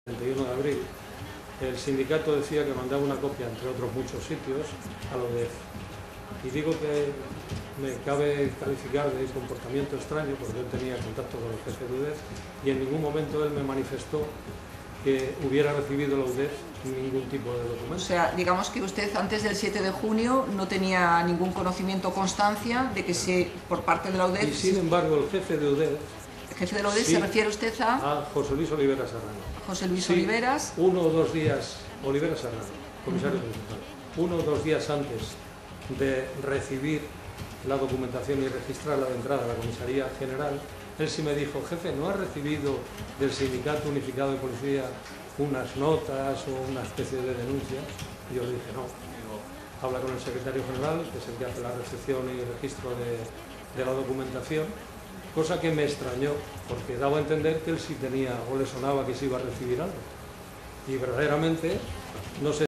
El 31 de abril, el sindicato decía que mandaba una copia, entre otros muchos sitios, a la UDEF. Y digo que me cabe calificar de comportamiento extraño, porque él tenía contacto con el jefe de UDEF, y en ningún momento él me manifestó que hubiera recibido la UDEF ningún tipo de documento. O sea, digamos que usted antes del 7 de junio no tenía ningún conocimiento o constancia de que por parte de la UDEF... Y sin embargo, el jefe de UDEF... ¿El jefe de la UDEF sí, se refiere usted a...? A José Luis Oliveras Serrano. José Luis sí, Oliveras. 1 o 2 días, Oliveras Serrano, comisario principal, 1 o 2 días antes de recibir la documentación y registrarla de entrada a la comisaría general, él sí me dijo: jefe, ¿no ha recibido del Sindicato Unificado de Policía unas notas o una especie de denuncia? Y yo le dije: no. Digo, habla con el secretario general, que es el que hace la recepción y registro de la documentación, cosa que me extrañó, porque daba a entender que él sí tenía o le sonaba que se iba a recibir algo. Y verdaderamente no sé